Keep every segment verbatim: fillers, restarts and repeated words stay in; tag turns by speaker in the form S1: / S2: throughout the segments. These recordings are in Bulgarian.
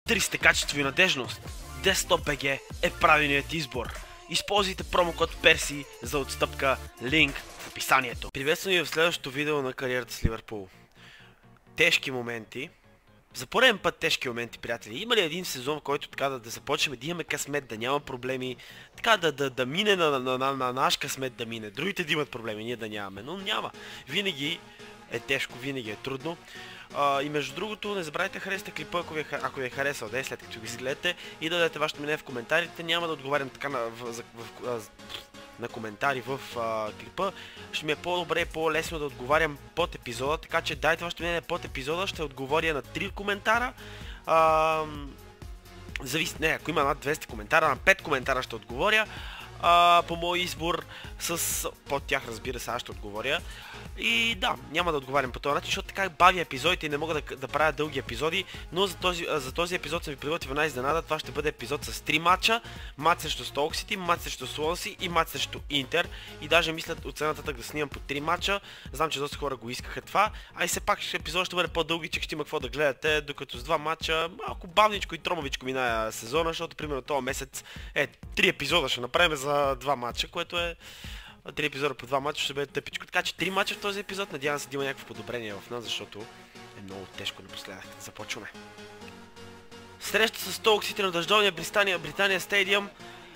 S1: триста качество и надежност. Desktop би джи е правилният избор. Използвайте промокод Перси за отстъпка, линк в описанието. Приветствам ви в следващото видео на кариерата с Ливърпул. Тежки моменти. За пореден път тежки моменти, приятели. Има ли един сезон, в който така да, да започнем да имаме късмет, да няма проблеми, така да, да, да мине на, на, на, на наш късмет да мине, другите да имат проблеми, ние да нямаме, но няма. Винаги е тежко, винаги е трудно. Uh, и между другото, не забравяйте да харесате клипа, ако ви, ако ви е харесал, да е след като го изгледате, и да дадете вашето мнение в коментарите. Няма да отговарям така на, в, в, в, на коментари в uh, клипа. Ще ми е по-добре и по-лесно да отговарям под епизода, така че дайте вашето мнение под епизода, ще отговоря на три коментара. Uh, зависи, не, ако има над двеста коментара, на пет коментара ще отговоря. Uh, по мой избор, с под тях, разбира се, аз ще отговоря. И да, няма да отговарям по този начин, защото така бавя епизодите и не мога да, да правя дълги епизоди, но за този, за този епизод съм ви приготвил една изненада. Това ще бъде епизод с три матча: мач срещу Стоук Сити, мач срещу Суонси и мач срещу Интер. И даже мисля от сега нататък да снимам по три матча. Знам, че доста хора го искаха това, а и все пак епизод ще бъде по-дълги, че ще има какво да гледате, докато с два матча малко бавничко и тромавичко миная сезона, защото примерно този месец е три епизода ще направим за два матча, което е три епизода по два матча, ще бъде тъпичко. Така че три матча в този епизод, надявам се да има някакво подобрение в нас, защото е много тежко напоследък. Започваме. Среща с Стоук Сити на дъждовния Британия, Британия стадиум.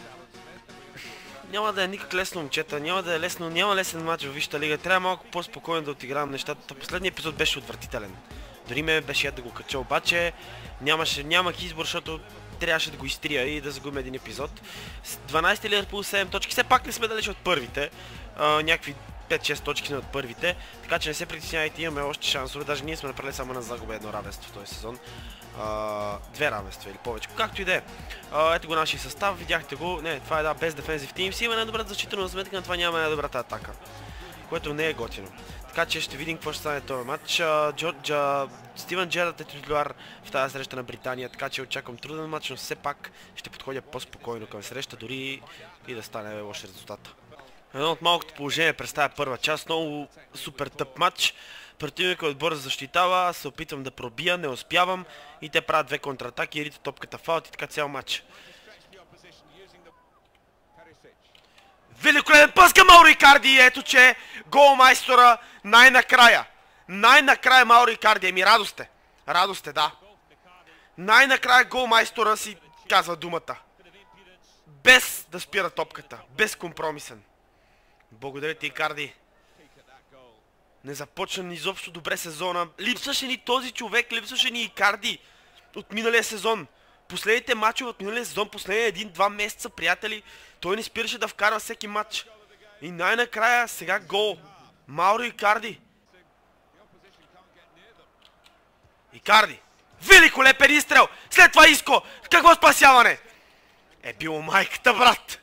S1: Няма да е никак лесно, момчета, няма да е лесно, няма лесен матч във Висшата лига. Трябва малко по-спокойно да отигравам нещата. Последният епизод беше отвратителен. Дори ме беше яд да го кача, обаче нямаше, нямах избор, защото трябваше да го изтрия и да загубим един епизод. дванайсети Ливърпул, седем точки. Все пак не сме далеч от първите. А, някакви пет-шест точки сме от първите. Така че не се притеснявайте, имаме още шансове. Даже ние сме направили само на загуба едно равенство в този сезон. А, две равенства или повече. Както и да е. Ето го нашия състав, видяхте го. Не, това е да, без дефензив тим. Си има най-добрата защита, но на сметка на това няма най-добрата атака. Което не е готино. Така че ще видим какво ще стане този матч. Джорджа, Стивен Джерард е титуляр в тази среща на Британия, така че очаквам труден матч, но все пак ще подходя по-спокойно към среща, дори и да стане лош резултат. Едно от малкото положение представя първа част, много супер тъп матч. Противникът отбор защитава, аз се опитвам да пробия, не успявам и те правят две контратаки и рита топката фаут и така цял матч. Великолепен пъс към Мауро Икарди и ето че голмайстора най-накрая. Най-накрая Мауро Икарди, еми радост е. Радост е, да. Най-накрая голмайстора си казва думата. Без да спира топката. Безкомпромисен. Благодаря ти, Икарди. Не започна изобщо добре сезона. Липсваше ни този човек, липсваше ни Икарди от миналия сезон. Последните матчове от миналия сезон, последния един-два месеца, приятели, той не спираше да вкарва всеки матч. И най-накрая сега гол. Мауро Икарди. Икарди. Великолепен изстрел. След това Иско. Какво спасяване? Е било майката, брат.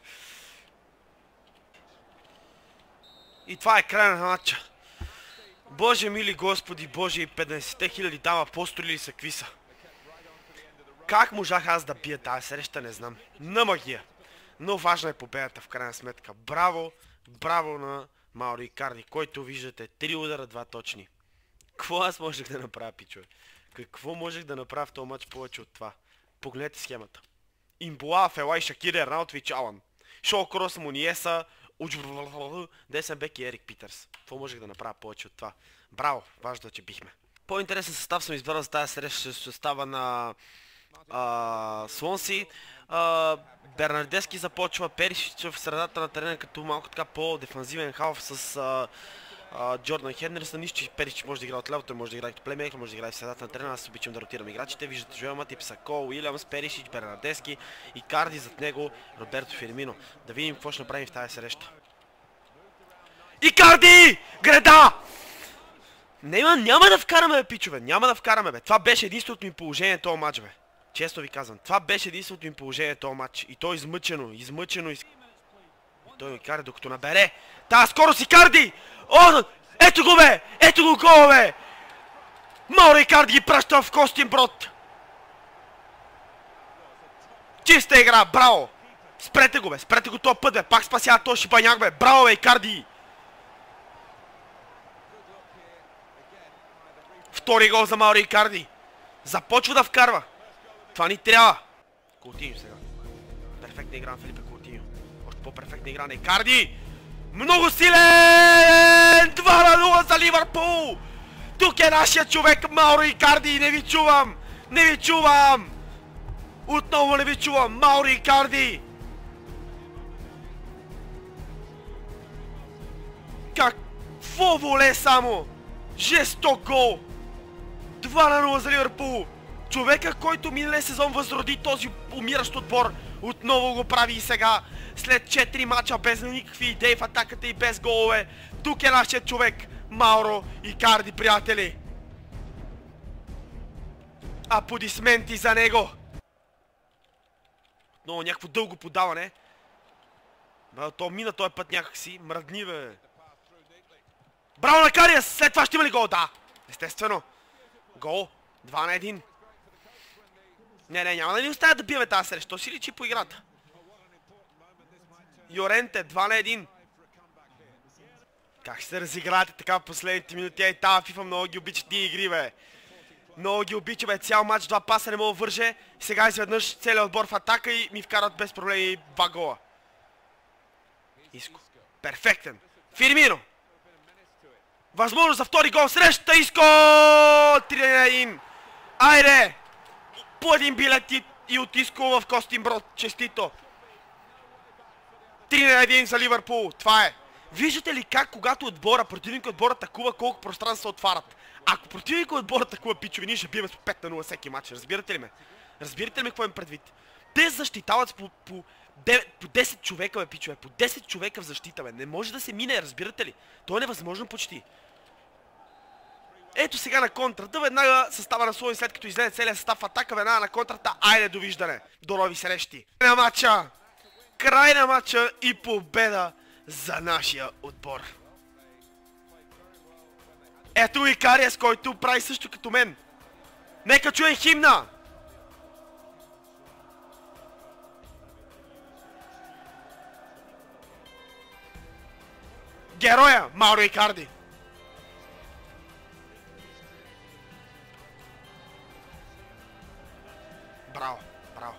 S1: И това е края на матча. Боже мили Господи, Боже и петнайсетте хиляди там апостоли ли са, какви са? Как можах аз да бия тази среща, не знам. На магия. Но важна е победата в крайна сметка. Браво, браво на Мауро Икарди, който виждате три удара, два точни. Какво аз можех да направя, пичове? Какво можех да направя в този матч повече от това? Погледнете схемата. Имбуа, Фелай, Шакир, Арнаутович, Алан. Шоу Крос, Муниеса, десен бек и Ерик Питърс. Какво можех да направя повече от това? Браво, важно е, че бихме. По-интересен състав съм избрал за тази среща, състава на Суонси. Бернардески започва, Перишич в средата на терена като малко така по-дефанзивен халф с а, а, Джордан Хендерсън. Нищо, че Перишич може да играе от ляво, той може да играе като плеймейкър, може да играе в средата на терена. Аз обичам да ротирам играчите. Виждате Жоел Матип, Сако, Уилямс, Перишич, Бернардески, Икарди, зад него Роберто Фирмино. Да видим какво ще направим в тази среща. Икарди! Греда! Няма, няма да вкараме, бе, пичове, няма да вкараме, бе. Това беше единственото ми положение този матч, бе. Често ви казвам, това беше единственото им положение този матч. И то измъчено, измъчено. Из... И той ми кара докато набере. Та, скоро си Икарди! О, ето го, бе! Ето го гол, бе! Мауро Икарди ги праща в Костин Брод. Чиста игра, браво! Спрете го, бе, спрете го този път, бе. Пак спасява този шибаняк, бе. Браво, бе, Икарди! Втори гол за Мауро Икарди. Започва да вкарва. Това ни трябва! Култиньо сега. Перфектна игра на Филипе Култиньо. Още по-перфектна игра на Икарди! Много силен! два на нула за Ливърпул! Тук е нашия човек Мауро Икарди! Не ви чувам! Не ви чувам! Отново не ви чувам! Мауро Икарди! Какво воле само! Жесток гол! два на нула за Ливърпул! Човека, който миналия сезон възроди този умиращ отбор, отново го прави и сега. След четири мача без никакви идеи в атаката и без голове. Тук е нашия човек, Мауро Икарди, приятели. Аплодисменти за него. Отново някакво дълго подаване. Бе, то мина този път някакси. Мръдни, бе. Браво на Кариас! След това ще има ли гол? Да, естествено. Гол. два на един. Не, не, няма да ни оставя да биеме тази среща. То си личи по играта. Йоренте, два на един. Как ще се разиграете така в последните минути? Ей, тази FIFA много ги обича тия игри, бе. Много ги обича, бе. Цял матч, два паса не мога да върже. Сега изведнъж целият отбор в атака и ми вкарат без проблеми два гола. Иско. Перфектен. Фирмино. Възможност за втори гол. Среща Иско! три на един. Айде! По един билет и, и от Иско в Костинброд. Честито. три на един за Ливърпул. Това е. Виждате ли как, когато отбора, противник отбора атакува, колко пространства отварят? Ако противник отбора атакува, пичови, ние ще биеме с пет на нула всеки матч. Разбирате ли ме? Разбирате ли ме какво им предвид? Те защитават по, по, по десет човека, бе, пичове. По десет човека в защита, бе. Не може да се мине, разбирате ли? То е невъзможно почти. Ето сега на контрата, веднага състава на Слоин, след като излезе целият състав в атака, веднага на контрата. Айде, довиждане. До нови срещи. Край на матча. Край на матча и победа за нашия отбор. Ето и Кариас, който прави също като мен. Нека чуем химна. Героя Мауро Икарди. Браво, браво.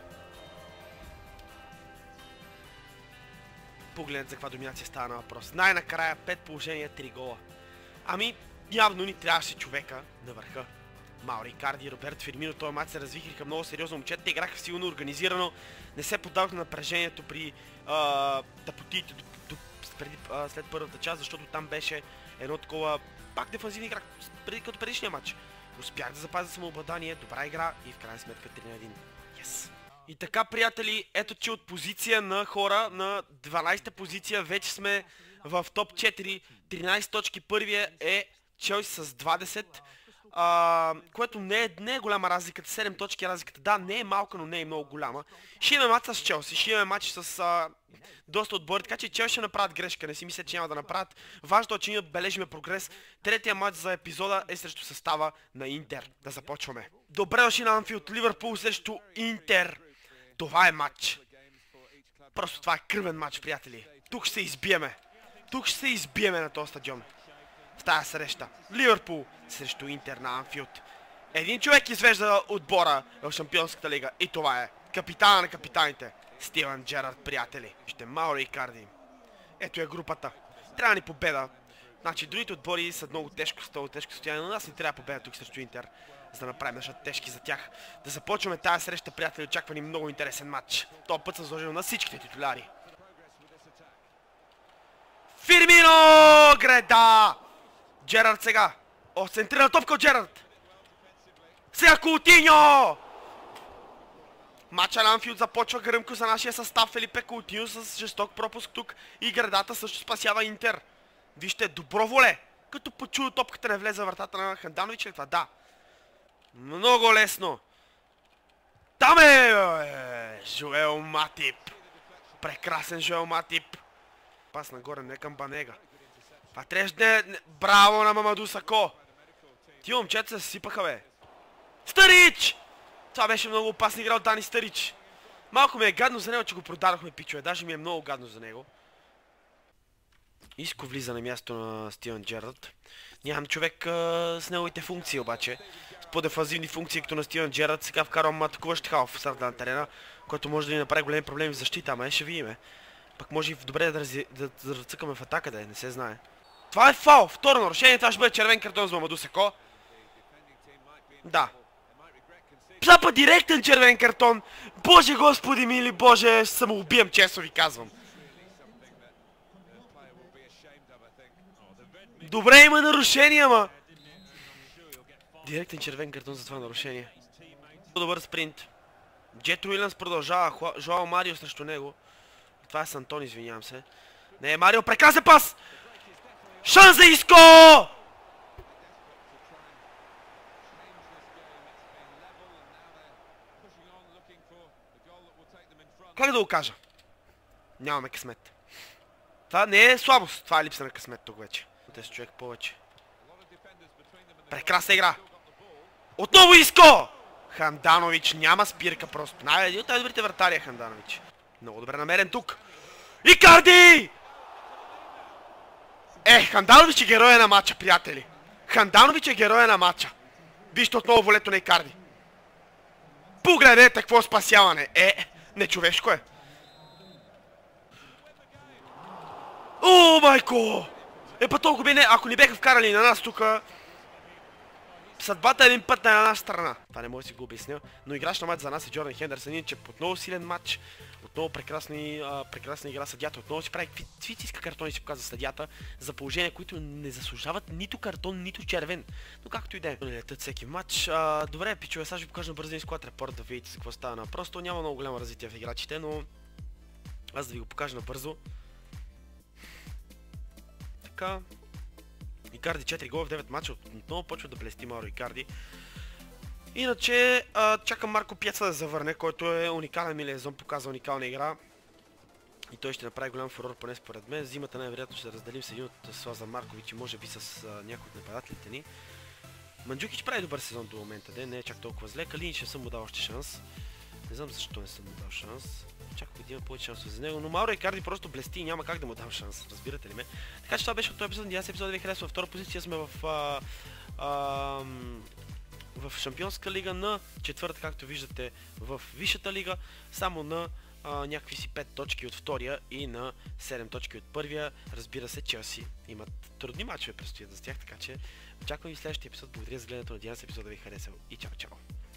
S1: Погледнете за каква доминация става на въпрос. Най-накрая пет положения, три гола. Ами, явно ни трябваше човека на върха. Мауро Икарди и Роберто Фирмино. Този матч се развихриха много сериозно. Момчета играха силно организирано. Не се поддаваха на напрежението при а, тъпотиите до, до, преди, а, след първата част, защото там беше едно такова пак дефанзивна игра, преди, като предишния матч. Успях да запазя самообладание, добра игра и в крайна сметка три на един. Yes. И така, приятели, ето че от позиция на хора на дванайсета позиция вече сме в топ четири. тринайсет точки, първия е Челси с двадесет, а, което не е, не е голяма разликата, седем точки разликата. Да, не е малка, но не е много голяма. Ще имаме матч с Челси, ще имаме матч с а, доста отбори, така че Челси ще направят грешка, не си мисля, че няма да направят. Важното е, че ние отбележиме прогрес. Третия матч за епизода е срещу състава на Интер. Да започваме. Добре дошли на Анфилд, Ливърпул срещу Интер. Това е матч. Просто това е кръвен матч, приятели. Тук ще се избиеме. Тук ще се избиеме на този стадион. В тази среща. Ливърпул срещу Интер на Анфилд. Един човек извежда отбора в Шампионската лига. И това е капитана на капитаните. Стивън Джерард, приятели. Ще Мауро Икарди. Ето е групата. Трябва ни победа. Значи другите отбори са много тежко, с много тежко състояние, но нас ни трябва победа тук срещу Интер, за да направим нещата тежки за тях. Да започваме тази среща, приятели, очаква ни много интересен матч. Този път съм сложил на всичките титуляри. Фирмино! Греда! Джерард сега. О, центрирана топка от Джерард. Сега Култиньо! Матча на Анфилд започва гръмко за нашия състав. Фелипе Култиньо с жесток пропуск тук и гредата също спасява Интер. Вижте, добро воле. Като почува топката не влезе в вратата на Ханданович или това? Да. Много лесно. Там е! Жоел Матип. Прекрасен Жоел Матип. Пас нагоре, не към Банега. Това трябваше да е... Браво на Мамаду Сако. Тия момчета се сипаха, бе. Старич! Това беше много опасна игра от Дани Старич. Малко ми е гадно за него, че го продадохме, пичове. Даже ми е много гадно за него. Иско влиза на място на Стивън Джерард. Нямам човек а, с неговите функции обаче. С по-дефанзивни функции, като на Стивен Джерард, сега вкарвам атакуващ халф в средата на терена, който може да ни направи големи проблеми в защита, ама ще видим. Пък може и добре да, рази... да, да разцъкаме в атака, да е, не се знае. Това е фаул! Второ нарушение, това ще бъде червен картон за Мамаду Сако. Да. Запа директен червен картон! Боже господи мили, боже, ще се убием, честно ви казвам. Добре, има нарушение, ама... Директен червен картон за това нарушение. Добър спринт. Джет Уилямс продължава, Жоао Марио срещу него. Това е с Антон, извинявам се. Не, Марио, прекрасен пас! Шанс за Иско! Как да го кажа? Нямаме късмет. Това не е слабост, това е липса на късмет тук вече. десет човек повече. Прекрасна игра! Отново Иско! Ханданович няма спирка просто. Най-един от най-добрите вратари е Ханданович. Много добре намерен тук. Икарди! Е, Ханданович е героя на матча, приятели. Ханданович е героя на матча. Вижте отново волето на Икарди. Погледнете какво спасяване. Е, нечовешко е. О, майко! Е, па толкова би не, ако ни беха вкарали на нас тука... Съдбата е един път на една страна. Това не може да си го обясня. Но играч на матч за нас е Джордан Хендерсън, иначе отново силен матч. Отново прекрасни, а, прекрасна игра съдията. Отново си прави какви иска картони, си показва съдията. За положения, които не заслужават нито картон, нито червен. Но както и да е. Не летят всеки матч. А, добре, пичове, сега ще ви покажа бързо склад репорт да видите за какво става. Просто няма много голямо развитие в играчите, но... Аз да ви го покажа набързо. Така... Икарди четири гола в девет мача, отново почва да блести Мауро Икарди. Иначе а, чакам Марко Пьеца да завърне, който е уникален милезон, показва уникална игра. И той ще направи голям фурор, поне според мен. Зимата най-вероятно ще разделим с един от Слаза Маркович и може би с а, някой от нападателите ни. Манджукич прави добър сезон до момента, де, не е чак толкова зле. Калинич не съм му дал още шанс. Не знам защо не съм му дал шанс. Чакай да има повече шансове за него, но Мауро Икарди просто блести и няма как да му дам шанс, разбирате ли ме? Така че това беше от този епизод, надявам се епизод да ви харесва. Във втора позиция сме в, а, а, в Шампионска лига, на четвърта, както виждате, в Висшата лига, само на а, някакви си пет точки от втория и на седем точки от първия. Разбира се, Челси имат трудни мачове предстоят за тях, така че очаквам и следващия епизод. Благодаря за гледането, надявам се епизод да ви харесал и чао, чао!